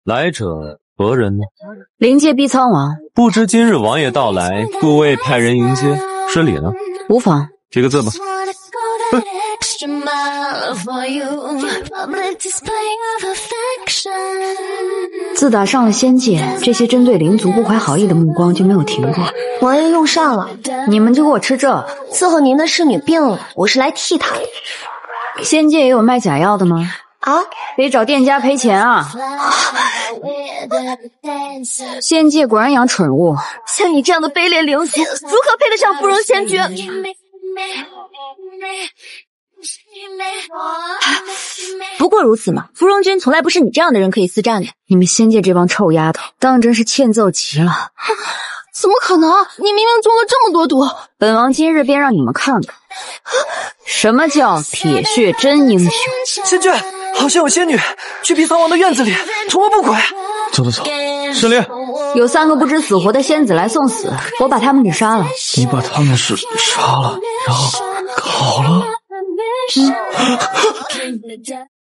来者何人呢？ 灵界逼苍王， 不知今日王爷到来，故未派人迎接，失礼了。 无妨。 几个字吧。 自打上了仙界，这些针对灵族不怀好意的目光就没有停过。 王爷用膳了， 你们就给我吃这。 伺候您的侍女病了，我是来替她的。 仙界也有卖假药的吗？ 啊， 得找店家赔钱啊！仙界果然养蠢物， 像你这样的卑劣灵仙，如何配得上芙蓉仙君？不过如此嘛，芙蓉君从来不是你这样的人可以私占的。 你们仙界这帮臭丫头，当真是欠揍极了！ 怎么可能？你明明中了这么多毒！ 本王今日便让你们看看，什么叫铁血真英雄。 仙君，好像有仙女去逼苍王的院子里，图谋不轨。 走走走，失礼。 有3个不知死活的仙子来送死，我把他们给杀了。 你把他们杀了，然后烤了？